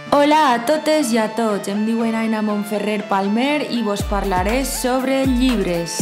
Hola a totes i a tots, em diuen Aina Montferrer Palmer i vos parlaré sobre llibres.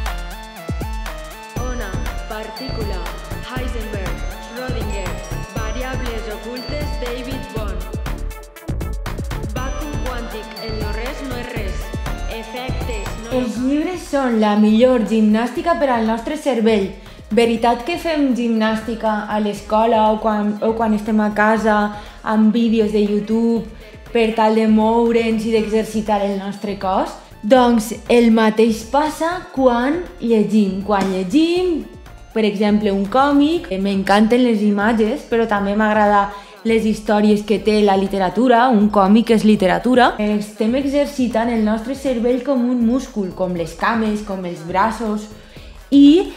Ona, partícula, Heisenberg, Schrödinger, variables ocultes, David Bohm. Vàcuum quàntic, el no res no és res. Efectes, no... Els llibres són la millor gimnàstica per al nostre cervell. Veritat que fem gimnàstica a l'escola o quan estem a casa amb vídeos de YouTube per tal de moure'ns i d'exercitar el nostre cos? Doncs el mateix passa quan llegim. Quan llegim, per exemple, un còmic, m'encanten les imatges, però també m'agrada les històries que té la literatura. Un còmic és literatura. Estem exercitant el nostre cervell com un múscul, com les cames, com els braços, i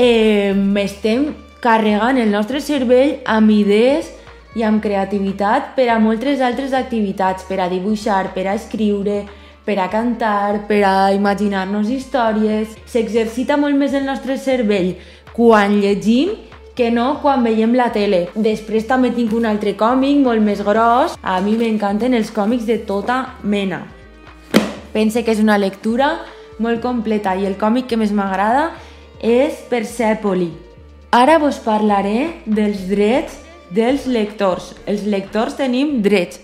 estem carregant el nostre cervell amb idees i amb creativitat per a moltes altres activitats, per a dibuixar, per a escriure, per a cantar, per a imaginar-nos històries. S'exercita molt més el nostre cervell quan llegim que no quan veiem la tele. Després també tinc un altre còmic molt més gros. A mi m'encanten els còmics de tota mena. Pense que és una lectura molt completa i el còmic que més m'agrada és Persèpoli. Ara vos parlaré dels drets dels lectors. Els lectors tenim drets.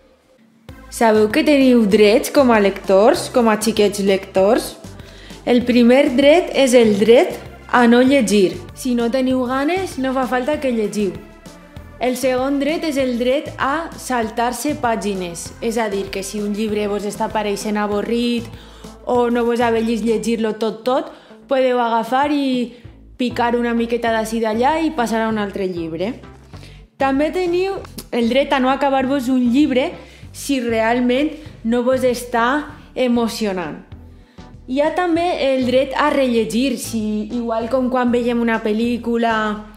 Sabeu que teniu drets com a lectors, com a xiquets lectors? El primer dret és el dret a no llegir. Si no teniu ganes, no fa falta que llegiu. El segon dret és el dret a saltar-se pàgines. És a dir, que si un llibre vos està pareixent avorrit o no vos avellis llegir-lo tot, podeu agafar i picar una miqueta d'ací d'allà i passar a un altre llibre. També teniu el dret a no acabar-vos un llibre si realment no vos està emocionant. Hi ha també el dret a rellegir, si igual com quan veiem una pel·lícula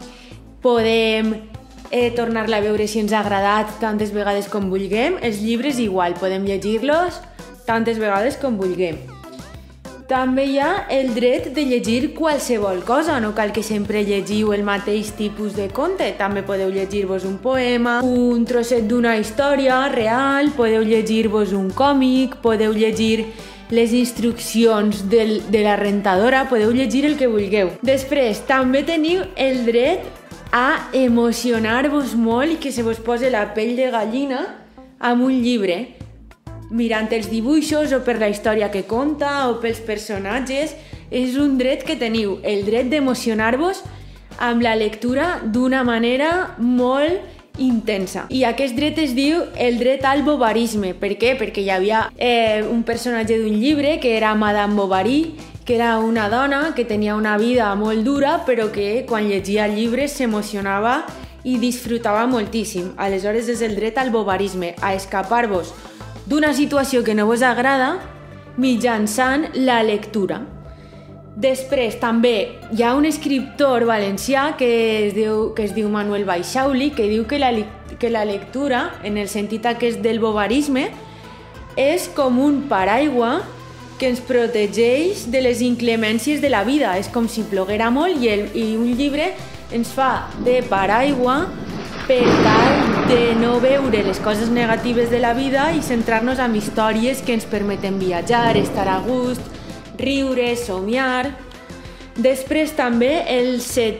podem tornar-la a veure si ens ha agradat tantes vegades com vulguem. Els llibres igual, podem llegir-los tantes vegades com vulguem. També hi ha el dret de llegir qualsevol cosa, no cal que sempre llegiu el mateix tipus de conte. També podeu llegir-vos un poema, un trosset d'una història real, podeu llegir-vos un còmic, podeu llegir les instruccions de la rentadora, podeu llegir el que vulgueu. Després, també teniu el dret a emocionar-vos molt i que se vos pose la pell de gallina amb un llibre, mirant els dibuixos o per la història que conta o pels personatges. És un dret que teniu, el dret d'emocionar-vos amb la lectura d'una manera molt intensa. I aquest dret es diu el dret al bovarisme. Per què? Perquè hi havia un personatge d'un llibre que era Madame Bovary, que era una dona que tenia una vida molt dura, però que quan llegia llibres s'emocionava i disfrutava moltíssim. Aleshores és el dret al bovarisme, a escapar-vos d'una situació que no vos agrada mitjançant la lectura. Després també hi ha un escriptor valencià que es diu Manuel Baixauli, que diu que la lectura, en el sentit aquest del bovarisme, és com un paraigua que ens protegeix de les inclemències de la vida. És com si ploguera molt i un llibre ens fa de paraigua per tal de no veure les coses negatives de la vida i centrar-nos en històries que ens permeten viatjar, estar a gust, riure, somiar. Després també el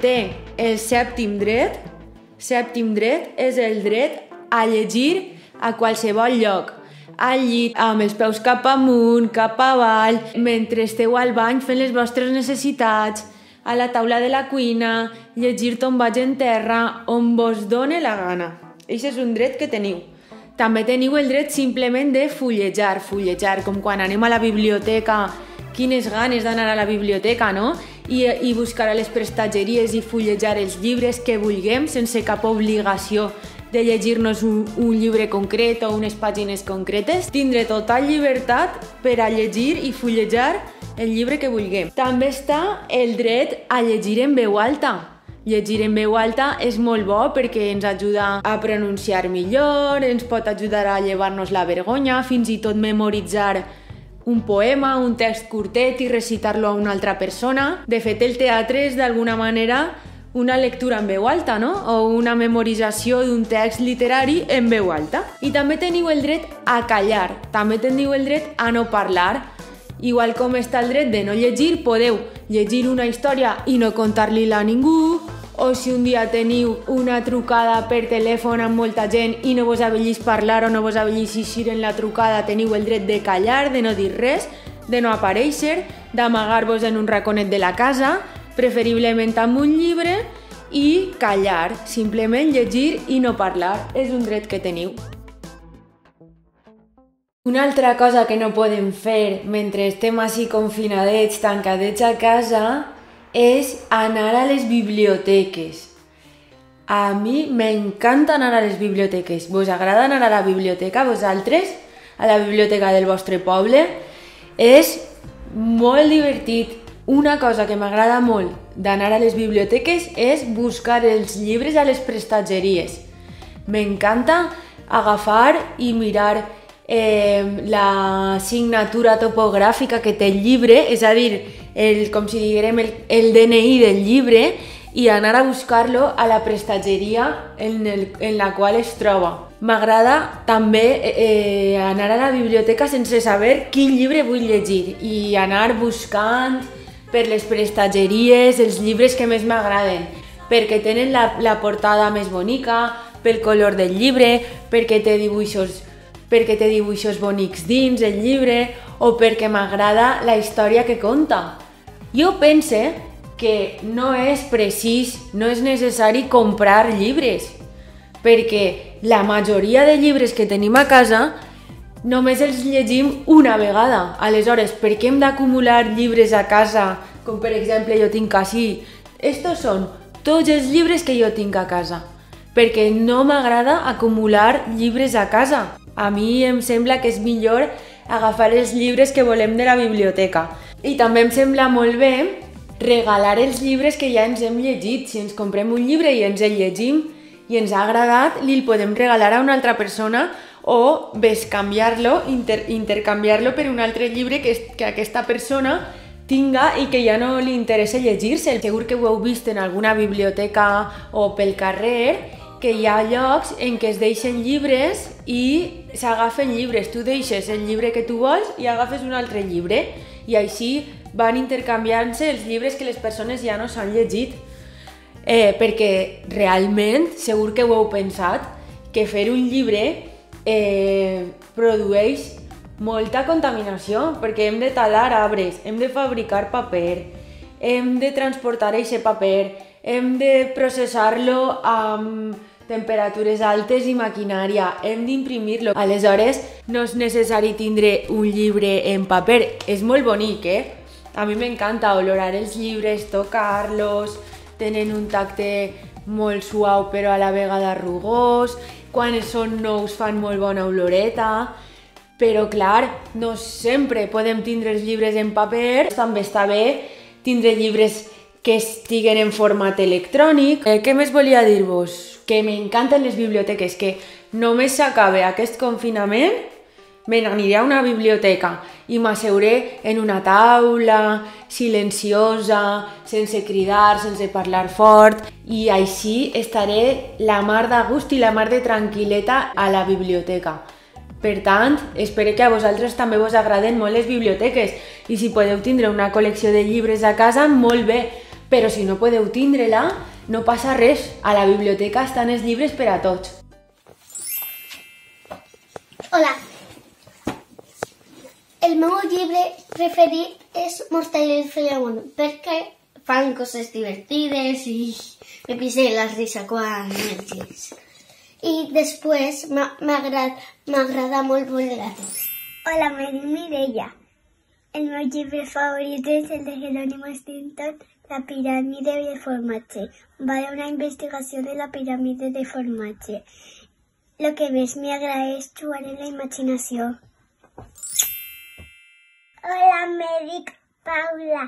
sèptim dret és el dret a llegir a qualsevol lloc. Al llit, amb els peus cap amunt, cap avall, mentre esteu al bany fent les vostres necessitats, a la taula de la cuina, llegir tombatge en terra, on vos done la gana. Això és un dret que teniu. També teniu el dret simplement de fullejar, com quan anem a la biblioteca. Quines ganes d'anar a la biblioteca, no? I buscar a les prestatgeries i fullejar els llibres que vulguem sense cap obligació de llegir-nos un llibre concret o unes pàgines concretes. Tindre total llibertat per a llegir i fullejar el llibre que vulguem. També està el dret a llegir en veu alta. Llegir en veu alta és molt bo perquè ens ajuda a pronunciar millor, ens pot ajudar a llevar-nos la vergonya, fins i tot memoritzar un poema, un text curtet i recitar-lo a una altra persona. De fet, el teatre és d'alguna manera una lectura en veu alta, no? O una memorització d'un text literari en veu alta. I també teniu el dret a callar, també teniu el dret a no parlar. Igual com està el dret de no llegir, podeu llegir una història i no contar-li-la a ningú, o si un dia teniu una trucada per telèfon amb molta gent i no vos avellis parlar o no vos avellis eixir en la trucada, teniu el dret de callar, de no dir res, de no aparèixer, d'amagar-vos en un raconet de la casa, preferiblement amb un llibre, i callar, simplement llegir i no parlar. És un dret que teniu. Una altra cosa que no podem fer mentre estem així confinadets, tancadets a casa, és anar a les biblioteques. A mi m'encanta anar a les biblioteques. Vos agrada anar a la biblioteca, vosaltres? A la biblioteca del vostre poble? És molt divertit. Una cosa que m'agrada molt d'anar a les biblioteques és buscar els llibres a les prestatgeries. M'encanta agafar i mirar la signatura topogràfica que té el llibre, és a dir, com si diguem el DNI del llibre, i anar a buscar-lo a la prestatgeria en la qual es troba. M'agrada també anar a la biblioteca sense saber quin llibre vull llegir i anar buscant per les prestatgeries els llibres que més m'agraden, perquè tenen la portada més bonica, pel color del llibre, perquè té dibuixos bonics dins el llibre, o perquè m'agrada la història que conta. Jo pense que no és precís, no és necessari comprar llibres, perquè la majoria de llibres que tenim a casa només els llegim una vegada. Aleshores, per què hem d'acumular llibres a casa? Com per exemple jo tinc així. Estos són tots els llibres que jo tinc a casa, perquè no m'agrada acumular llibres a casa. A mi em sembla que és millor agafar els llibres que volem de la biblioteca. I també em sembla molt bé regalar els llibres que ja ens hem llegit. Si ens comprem un llibre i ens el llegim i ens ha agradat, li podem regalar a una altra persona o bescanviar-lo, intercanviar-lo per un altre llibre que aquesta persona tinga i que ja no li interessa llegir-se. Segur que ho heu vist en alguna biblioteca o pel carrer, que hi ha llocs en què es deixen llibres i s'agafen llibres. Tu deixes el llibre que tu vols i agafes un altre llibre. I així van intercanviant-se els llibres que les persones ja no s'han llegit. Perquè realment, segur que ho heu pensat, que fer un llibre produeix molta contaminació, perquè hem de talar arbres, hem de fabricar paper, hem de transportar aquest paper, hem de processar-lo amb temperatures altes i maquinària, hem d'imprimir-lo. Aleshores, no és necessari tindre un llibre en paper. És molt bonic, A mi m'encanta olorar els llibres, tocar-los, tenen un tacte molt suau però a la vegada rugós, quan són nous fan molt bona oloreta, però clar, no sempre podem tindre els llibres en paper. També està bé tindre llibres que estiguen en format electrònic. Què més volia dir-vos? Que m'encanten les biblioteques, que només s'acabe aquest confinament, me n'aniré a una biblioteca i m'asseuré en una taula, silenciosa, sense cridar, sense parlar fort, i així estaré la mar de gust i la mar de tranquil·leta a la biblioteca. Per tant, espero que a vosaltres també vos agraden molt les biblioteques, i si podeu tindre una col·lecció de llibres a casa, molt bé, però si no podeu tindre-la, no passa res, a la biblioteca estan els llibres per a tots. Hola. El meu llibre preferit és Mortadelo y Filemón, perquè fan coses divertides i me pise la risa quan el llegeixo. I després m'agrada molt voler-ho. Hola, me dic Mireia. El meu llibre favorit és el de Jerónimo Stilton, La piràmide de formatge. Va d'una investigació de la piràmide de formatge. Lo que més m'agrada és jugar en la imaginació. Hola, me dic Paula.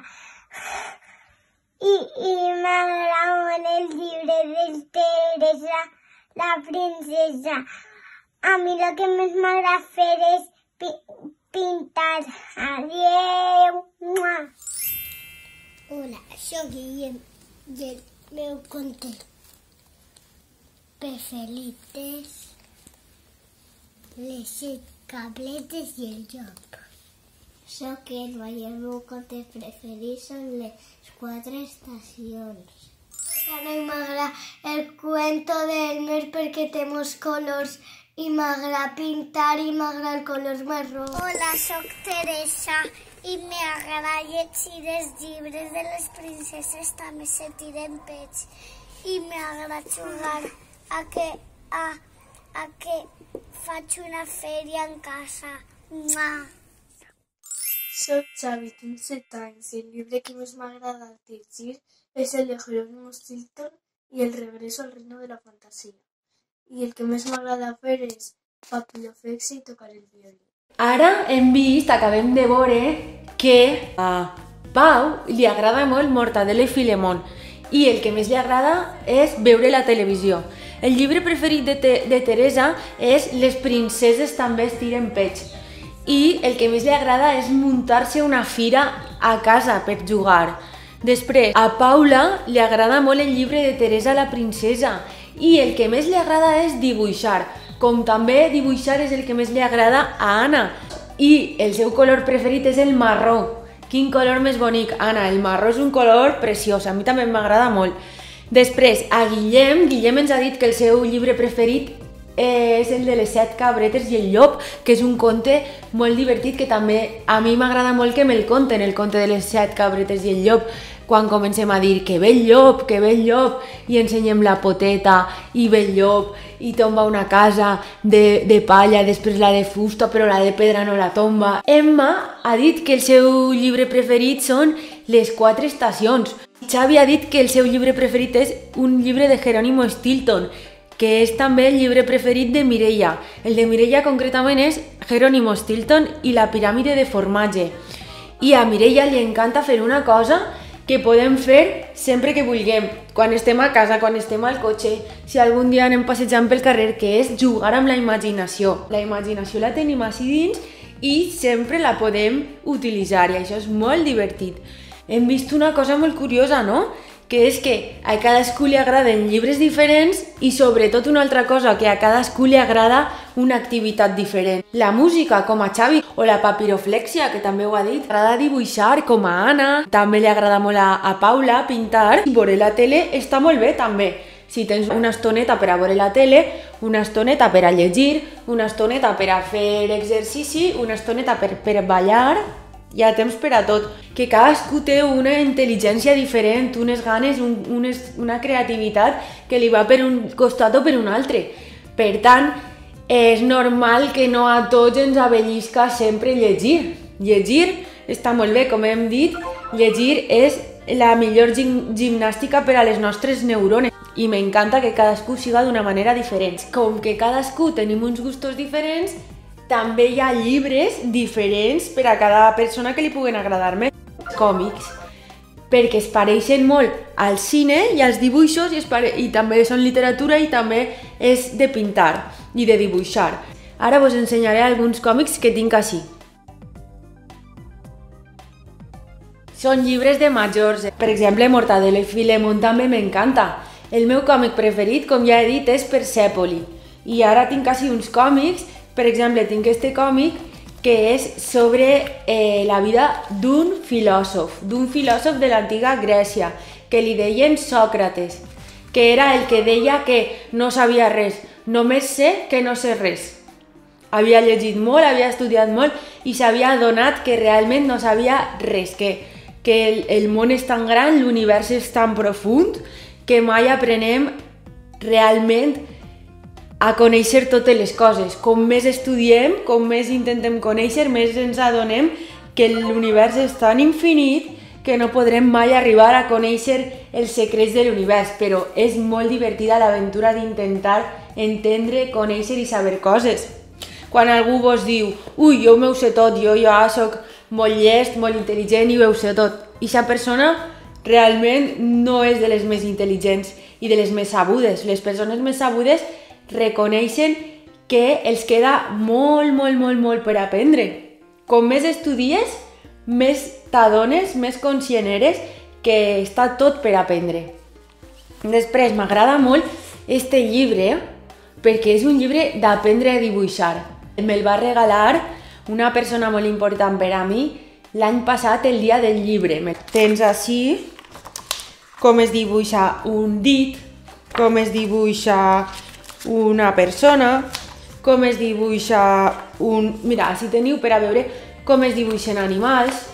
I m'agrada molt el llibre de Teresa, la princesa. A mi el que més m'agrada fer és pintar. Adéu! Hola, soc Guillem i el meu conte preferit és les 7 cabletes i el llop. Soc Elba i el meu conte preferit són les 4 estacions. A mi m'agrada el cuento del mes perquè té molts colors i m'agrada pintar i m'agrada el color marró. Hola, soc Teresa i m'agrada llegir els llibres de les princeses, també se tiren pets. I m'agrada jugar a que faig una fèria en casa. Mua. Soc Xavi, tinc 7 anys i el llibre que més m'agrada llegir és el de Jerónimo Stilton i el regreso al reino de la fantasía. I el que més m'agrada fer és papiloflexia i tocar el violí. Ara hem vist, acabem de veure, que a Pau li agrada molt Mortadelo i Filemón i el que més li agrada és veure la televisió. El llibre preferit de Teresa és Les princeses també es tiren pets i el que més li agrada és muntar-se una fira a casa per jugar. Després, a Paula li agrada molt el llibre de Teresa la princesa i el que més li agrada és dibuixar, com també dibuixar és el que més li agrada a Anna i el seu color preferit és el marró. Quin color més bonic, Anna, el marró és un color preciós, a mi també m'agrada molt. Després, a Guillem ens ha dit que el seu llibre preferit és el de les 7 cabretes i el llop, que és un conte molt divertit que també a mi m'agrada molt que me'l conten, el conte de les 7 cabretes i el llop, quan comencem a dir que ve el llop, i ensenyem la poteta, i ve el llop, i tomba una casa de palla, després la de fusta, però la de pedra no la tomba. Emma ha dit que el seu llibre preferit són Les 4 estacions. Xavi ha dit que el seu llibre preferit és un llibre de Jerónimo Stilton, que és també el llibre preferit de Mireia. El de Mireia concretament és Jerónimo Stilton i la piràmide de formatge. I a Mireia li encanta fer una cosa que podem fer sempre que vulguem, quan estem a casa, quan estem al cotxe, si algun dia anem passejant pel carrer, que és jugar amb la imaginació. La imaginació la tenim així dins i sempre la podem utilitzar i això és molt divertit. Hem vist una cosa molt curiosa, no? Que és que a cadascú li agraden llibres diferents i sobretot una altra cosa, que a cadascú li agrada una activitat diferent. La música, com a Xavi, o la papiroflexia, que també ho ha dit, agrada dibuixar, com a Anna, també li agrada molt a Paula pintar, i veure la tele està molt bé també. Si tens una estoneta per a veure la tele, una estoneta per a llegir, una estoneta per a fer exercici, una estoneta per ballar, hi ha temps per a tot, que cadascú té una intel·ligència diferent, unes ganes, una creativitat que li va per un costat o per un altre. Per tant, és normal que no a tots ens avellisca sempre llegir. Llegir està molt bé, com hem dit, llegir és la millor gimnàstica per a les nostres neurones i m'encanta que cadascú siga d'una manera diferent. Com que cadascú tenim uns gustos diferents, també hi ha llibres diferents per a cada persona que li puguen agradar més. Còmics, perquè es pareixen molt al cine i als dibuixos i també són literatura i també és de pintar i de dibuixar. Ara vos ensenyaré alguns còmics que tinc així. Són llibres de majors. Per exemple, Mortadelo i Filemón també m'encanta. El meu còmic preferit, com ja he dit, és Persèpoli. I ara tinc així uns còmics. Per exemple, tinc este còmic que és sobre la vida d'un filòsof de l'antiga Grècia, que li deien Sòcrates, que era el que deia que no sabia res, només sé que no sé res. Havia llegit molt, havia estudiat molt i s'havia adonat que realment no sabia res, que el món és tan gran, l'univers és tan profund, que mai aprenem realment a conèixer totes les coses. Com més estudiem, com més intentem conèixer, més ens adonem que l'univers és tan infinit que no podrem mai arribar a conèixer els secrets de l'univers, però és molt divertida l'aventura d'intentar entendre, conèixer i saber coses. Quan algú vos diu, ui, jo m'ho sé tot, jo ja soc molt llest, molt intel·ligent i ho sé tot, i aquesta persona realment no és de les més intel·ligents i de les més sabudes. Les persones més sabudes reconeixen que els queda molt per aprendre. Com més estudies, més t'adones, més conscient eres que està tot per aprendre. Després, m'agrada molt este llibre perquè és un llibre d'aprendre a dibuixar. Me'l va regalar una persona molt important per a mi l'any passat, el dia del llibre. Tens així com es dibuixa un dit, com es dibuixa una persona, com es dibuixa un... Mira, així teniu per a veure com es dibuixen animals,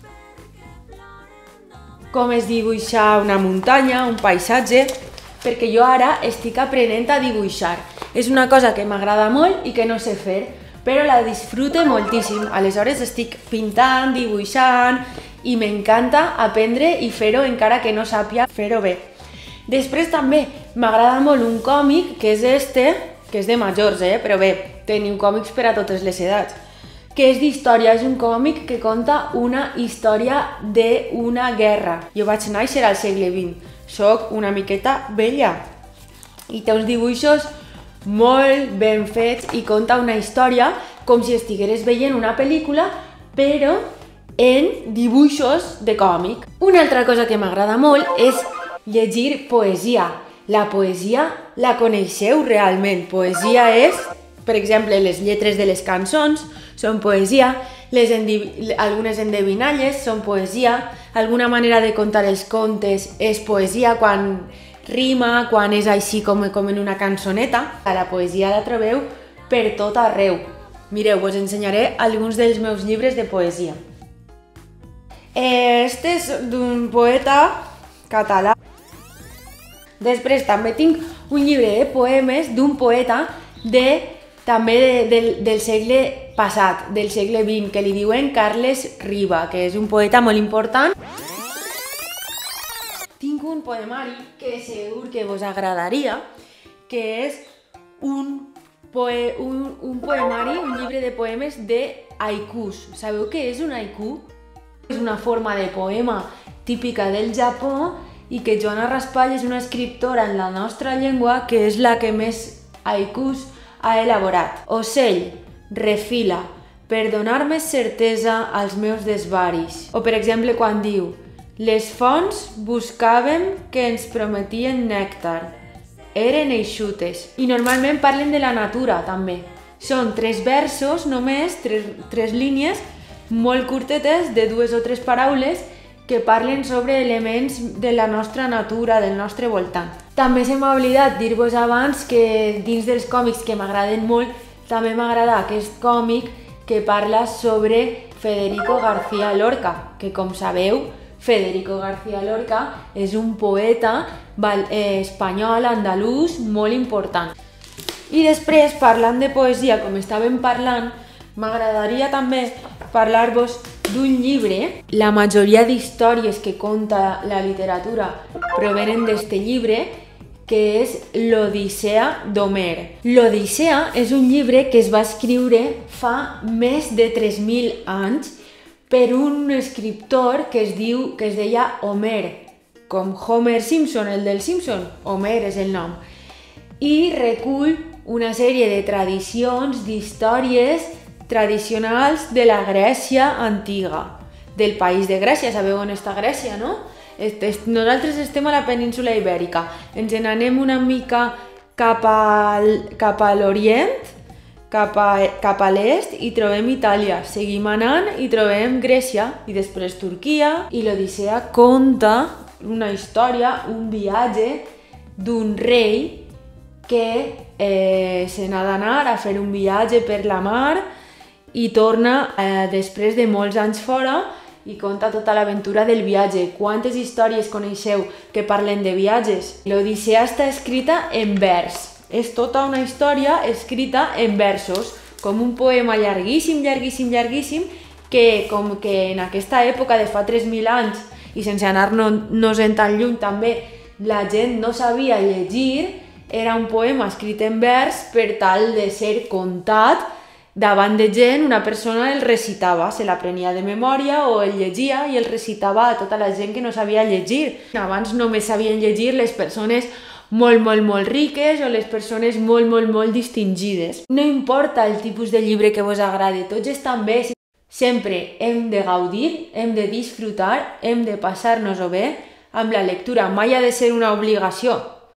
com es dibuixa una muntanya, un paisatge, perquè jo ara estic aprenent a dibuixar. És una cosa que m'agrada molt i que no sé fer, però la disfrute moltíssim. Aleshores estic pintant, dibuixant i m'encanta aprendre i fer-ho encara que no sàpia fer-ho bé. Després també m'agrada molt un còmic, que és este, que és de majors, però bé, teniu còmics per a totes les edats, que és d'història, és un còmic que conta una història d'una guerra. Jo vaig néixer al segle XX, soc una miqueta vella i té uns dibuixos molt ben fets i conta una història com si estigueres veient una pel·lícula, però en dibuixos de còmic. Una altra cosa que m'agrada molt és llegir poesia. La poesia la coneixeu realment. Poesia és, per exemple, les lletres de les cançons són poesia, algunes endevinalles són poesia, alguna manera de contar els contes és poesia quan rima, quan és així com en una cançoneta. La poesia la trobeu per tot arreu. Mireu, us ensenyaré alguns dels meus llibres de poesia. Este és d'un poeta català. Després també tinc un llibre de poemes d'un poeta també del segle passat, del segle XX, que li diuen Carles Riba, que és un poeta molt important. Tinc un poemari que segur que vos agradaria, que és un poemari, un llibre de poemes de haikus. Sabeu què és un haiku? És una forma de poema típica del Japó i que Joana Raspall és una escriptora en la nostra llengua que és la que més haikus ha elaborat. Ocell, refila, per donar-me certesa als meus desvaris. O per exemple quan diu: les fonts buscàvem que ens prometien nèctar, eren eixutes. I normalment parlen de la natura també. Són 3 versos només, 3 línies molt curtetes de 2 o 3 paraules que parlen sobre elements de la nostra natura, del nostre voltant. També se m'ha oblidat dir-vos abans que dins dels còmics que m'agraden molt, també m'agrada aquest còmic que parla sobre Federico García Lorca, que com sabeu, Federico García Lorca és un poeta espanyol, andalús, molt important. I després, parlant de poesia, com estàvem parlant, m'agradaria també parlar-vos d'un llibre. La majoria d'històries que conta la literatura provenen d'este llibre, que és l'Odissea d'Homer. L'Odissea és un llibre que es va escriure fa més de 3.000 anys per un escriptor que es deia Homer, com Homer Simpson, el del Simpson. Homer és el nom. I recull una sèrie de tradicions, d'històries tradicionals de la Grècia antiga, del país de Grècia. Sabeu on està Grècia, no? Nosaltres estem a la península Ibèrica. Ens n'anem una mica cap a l'Orient, cap a l'est i trobem Itàlia. Seguim anant i trobem Grècia i després Turquia. I l'Odissea conta una història, un viatge d'un rei que se n'ha d'anar a fer un viatge per la mar i torna després de molts anys fora i conta tota l'aventura del viatge. Quantes històries coneixeu que parlen de viatges? L'Odissea està escrita en vers. És tota una història escrita en versos, com un poema llarguíssim, llarguíssim, llarguíssim, que com que en aquesta època de fa 3.000 anys, i sense anar-nos-en tan lluny també, la gent no sabia llegir, era un poema escrit en vers per tal de ser contat davant de gent. Una persona el recitava, se l'aprenia de memòria o el llegia i el recitava a tota la gent que no sabia llegir. Abans només sabien llegir les persones molt riques o les persones molt distingides. No importa el tipus de llibre que vos agrade, tots estan bé. Sempre hem de gaudir, hem de disfrutar, hem de passar-nos-ho bé amb la lectura, mai ha de ser una obligació.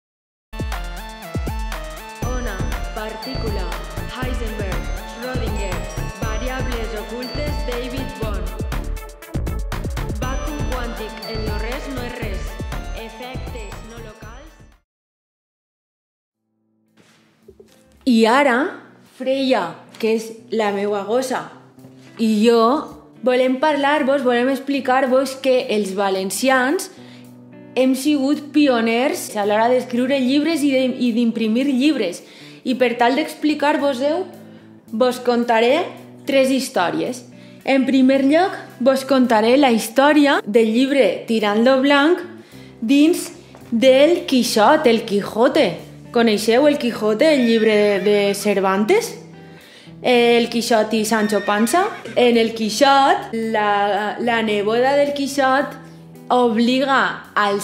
Ona, partícula, Heisenberg, Schrödinger, variables ocultes, David Bohm. Vàcuum quàntic, en lo res no és res. Efectes no locals. I ara, Freya, que és la meua gossa, i jo volem parlar-vos, volem explicar-vos que els valencians hem sigut pioners a l'hora d'escriure llibres i d'imprimir llibres. I per tal d'explicar-vos-ho, vos contaré 3 històries. En primer lloc, vos contaré la història del llibre Tirant lo Blanc dins del Quixot, el Quijote. Coneixeu el Quijote, el llibre de Cervantes? El Quixot i Sancho Panza. En el Quixot, la neboda del Quixot obliga al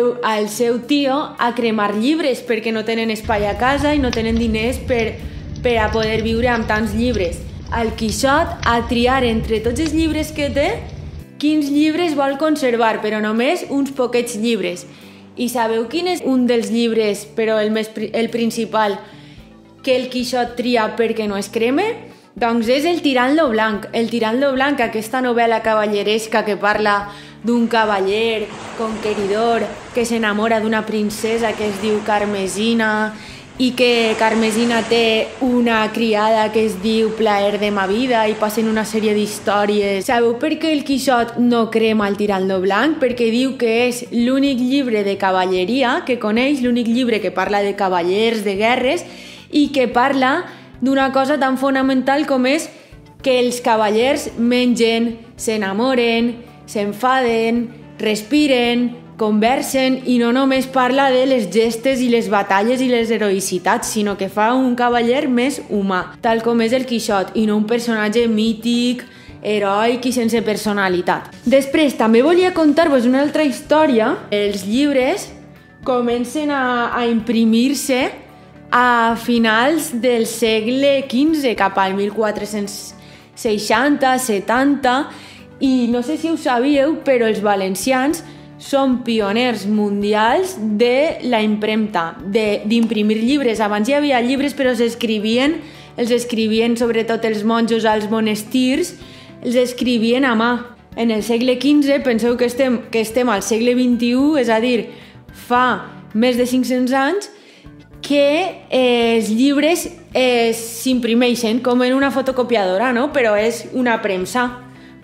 seu tio a cremar llibres perquè no tenen espai a casa i no tenen diners per a poder viure amb tants llibres. El Quixot a triar entre tots els llibres que té quins llibres vol conservar, però només uns poquets llibres. I sabeu quin és un dels llibres, però el principal, que el Quixot tria perquè no es creme? Doncs és el Tirant lo Blanc. El Tirant lo Blanc, aquesta novel·la cavalleresca que parla d'un cavaller conqueridor que s'enamora d'una princesa que es diu Carmesina i que Carmesina té una criada que es diu Plaer de ma vida i passen una sèrie d'històries. Sabeu per què el Quixot no crema el Tirant lo Blanc? Perquè diu que és l'únic llibre de cavalleria que coneix, l'únic llibre que parla de cavallers, de guerres, i que parla d'una cosa tan fonamental com és que els cavallers mengen, s'enamoren, s'enfaden, respiren, conversen i no només parla de les gestes i les batalles i les heroïcitats, sinó que fa un cavaller més humà, tal com és el Quixot, i no un personatge mític, heroic i sense personalitat. Després, també volia contar-vos una altra història. Els llibres comencen a imprimir-se a finals del segle XV, cap al 1460-70, i no sé si ho sabíeu, però els valencians són pioners mundials de la impremta, d'imprimir llibres. Abans hi havia llibres, però els escrivien sobretot els monjos als monestirs, els escrivien a mà. En el segle XV, penseu que estem al segle XXI, és a dir, fa més de 500 anys, que els llibres s'imprimeixen com en una fotocopiadora, no? Però és una premsa,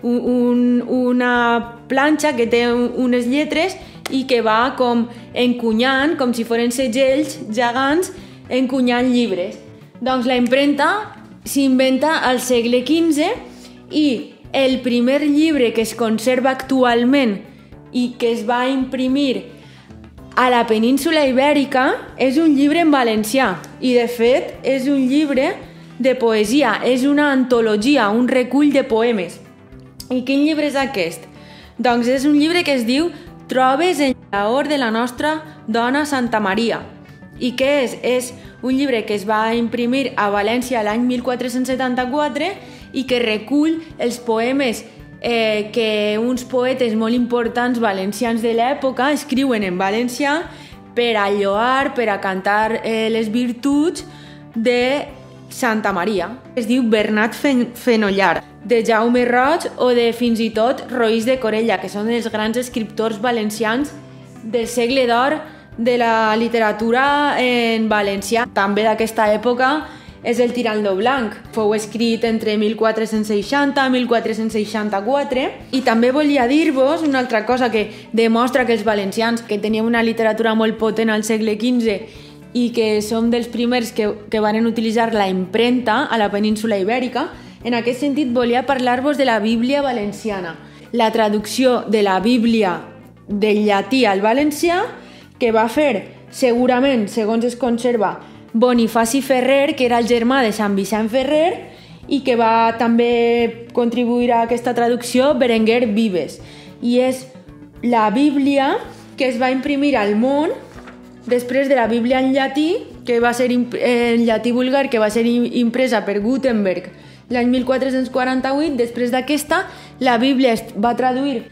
una planxa que té unes lletres i que va com encunyant, com si foren segells gegants, encunyant llibres. Doncs la impremta s'inventa al segle XV i el primer llibre que es conserva actualment i que es va imprimir a la península Ibèrica és un llibre en valencià i, de fet, és un llibre de poesia, és una antologia, un recull de poemes. I quin llibre és aquest? Doncs és un llibre que es diu Trobes en llaor de la nostra dona Santa Maria. I què és? És un llibre que es va imprimir a València l'any 1474 i que recull els poemes que uns poetes molt importants valencians de l'època escriuen en valencià per a lloar, per a cantar les virtuts de Santa Maria. Es diu Bernat Fenollar, de Jaume Roig o de fins i tot Roís de Corella, que són els grans escriptors valencians del segle d'or de la literatura en valencià. També d'aquesta època és el Tirant lo Blanc. Fou escrit entre 1460 i 1464. I també volia dir-vos una altra cosa que demostra que els valencians, que tenien una literatura molt potent al segle XV i que som dels primers que van utilitzar la impremta a la península Ibèrica, en aquest sentit volia parlar-vos de la Bíblia valenciana. La traducció de la Bíblia del llatí al valencià que va fer, segurament, segons es conserva, Bonifaci Ferrer, que era el germà de Sant Vicent Ferrer, i que va també contribuir a aquesta traducció Berenguer Vives. I és la Bíblia que es va imprimir al món després de la Bíblia en llatí, que va ser en llatí vulgar, que va ser impresa per Gutenberg l'any 1448. Després d'aquesta, la Bíblia es va traduir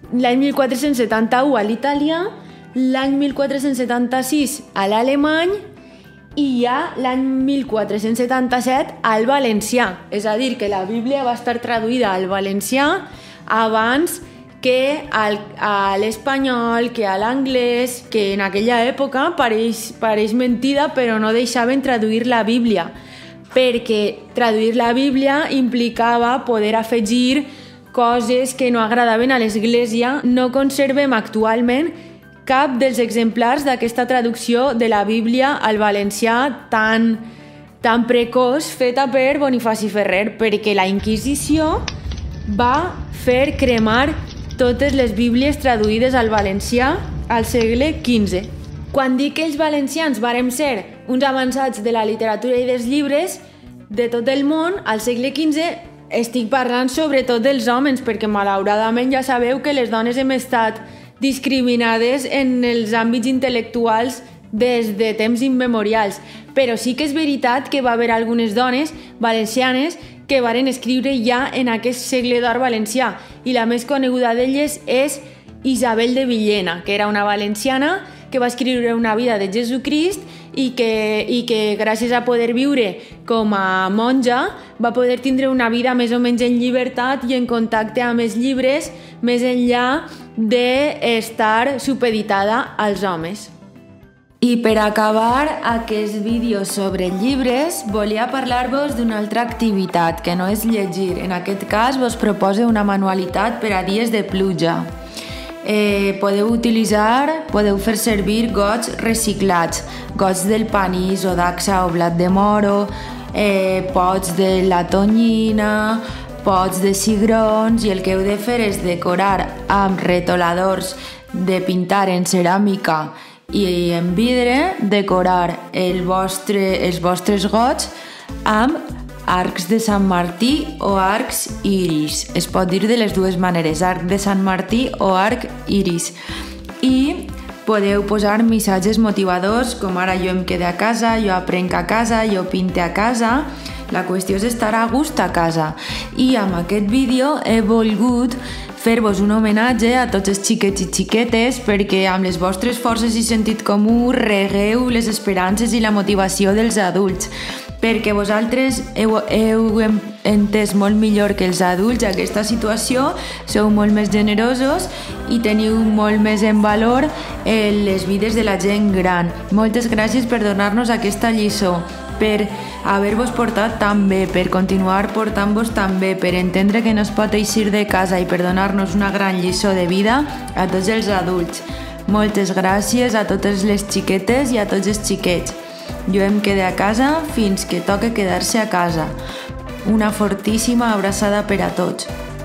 l'any 1471 a l'italià, l'any 1476 a l'alemany i ja l'any 1477 al valencià. És a dir, que la Bíblia va estar traduïda al valencià abans que a l'espanyol, que a l'anglès, que en aquella època pareix mentida, però no deixaven traduir la Bíblia, perquè traduir la Bíblia implicava poder afegir coses que no agradaven a l'Església. No conservem actualment cap dels exemplars d'aquesta traducció de la Bíblia al valencià tan precoç feta per Bonifaci Ferrer, perquè la Inquisició va fer cremar totes les Bíblies traduïdes al valencià al segle XV. Quan dic que els valencians vàrem ser uns avançats de la literatura i dels llibres de tot el món, al segle XV estic parlant sobretot dels homes, perquè malauradament ja sabeu que les dones hem estat discriminades en els àmbits intel·lectuals des de temps immemorials. Però sí que és veritat que va haver algunes dones valencianes que varen escriure ja en aquest segle d'or valencià, i la més coneguda d'elles és Isabel de Villena, que era una valenciana que va escriure una vida de Jesucrist i que gràcies a poder viure com a monja va poder tindre una vida més o menys en llibertat i en contacte amb els llibres, més enllà d'estar supeditada als homes. I per acabar aquest vídeo sobre llibres, volia parlar-vos d'una altra activitat, que no és llegir. En aquest cas vos propose una manualitat per a dies de pluja. Podeu fer servir gots reciclats, gots del panís o dacsa o blat de moro, pots de la tonyina, pots de cigrons, i el que heu de fer és decorar amb retoladors de pintar en ceràmica i en vidre, decorar els vostres gots amb arcs de Sant Martí o arcs iris. Es pot dir de les dues maneres, arc de Sant Martí o arc iris. I podeu posar missatges motivadors, com ara jo em quede a casa, jo aprenc a casa, jo pinte a casa. La qüestió és estar a gust a casa. I amb aquest vídeo he volgut fer-vos un homenatge a tots els xiquets i xiquetes, perquè amb les vostres forces i sentit comú regueu les esperances i la motivació dels adults, perquè vosaltres heu entès molt millor que els adults aquesta situació, sou molt més generosos i teniu molt més en valor les vides de la gent gran. Moltes gràcies per donar-nos aquesta lliçó, per haver-vos portat tan bé, per continuar portant-vos tan bé, per entendre que no es pot eixir de casa i per donar-nos una gran lliçó de vida a tots els adults. Moltes gràcies a totes les xiquetes i a tots els xiquets. Jo em quede a casa fins que toque quedar-se a casa. Una fortíssima abraçada per a tots.